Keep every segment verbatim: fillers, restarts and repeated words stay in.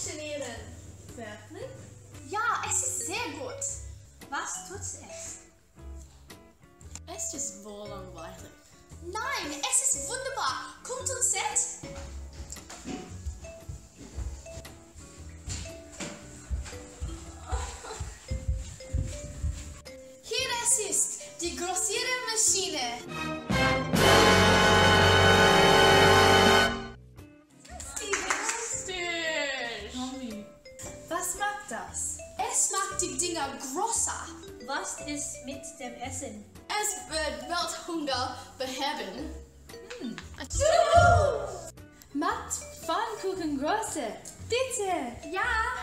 funktionieren. Wirklich? Ja, es ist sehr gut. Was tut es? Es ist wohl langweilig. Nein, es ist wunderbar. Kommt und seht. Hier es ist die Grossierermaschine. Was macht das? Es macht die Dinger größer. Was ist mit dem Essen? Es wird Welthunger beheben. Hm. Macht Pfannkuchengröße. Bitte. Ja.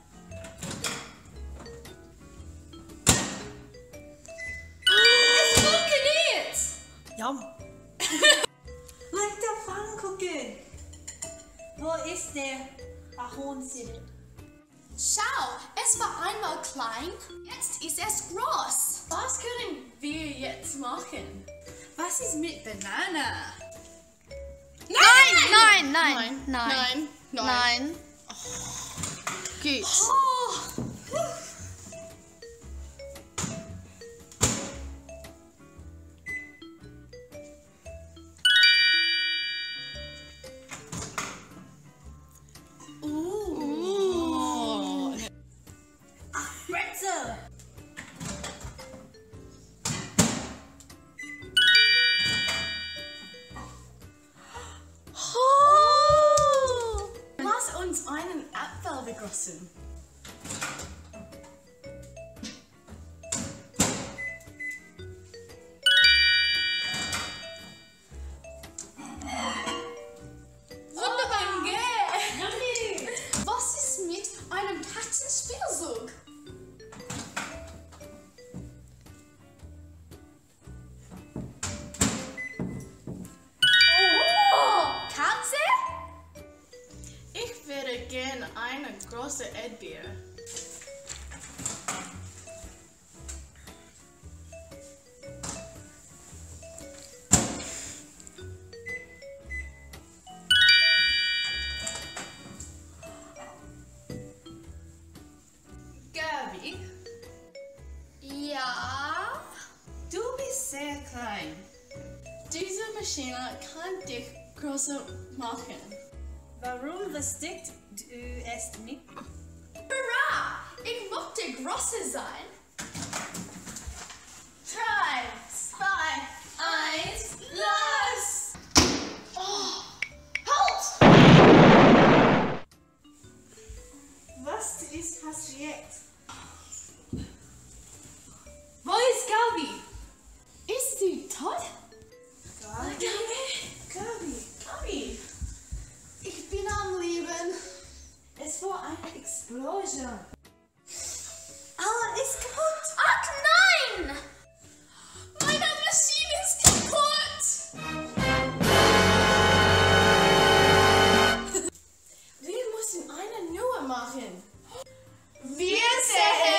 Es funktioniert. Yum. Lecker Pfannkuchen. Wo ist der Ahornsirup? Schau, es war einmal klein, jetzt ist es groß. Was können wir jetzt machen? Was ist mit Banana? Nein, nein, nein, nein, Nein. Nein. nein. Gut. Oh. Uh. Pretzel. Oh. Lass uns einen Apfel begossen. Wunderbar. Yummy. Was ist mit einem Katzenspielzug? Oh, Katze? Ich würde gerne eine große Erdbeer. Gabi, Ja. du bist sehr klein. Diese Maschine kann dich größer machen. Warum versteckt du es nicht? Hurra! Ich möchte größer sein. Drei, zwei, eins, los! Oh, halt! Was ist passiert? Wo ist Gabi? Ist sie tot? Gabi? Gabi? Gabi? Ich bin am Leben. Es war eine Explosion. Alles kaputt. Ach nein! Meine Maschine ist kaputt! Wir müssen eine neue machen. Wir sehen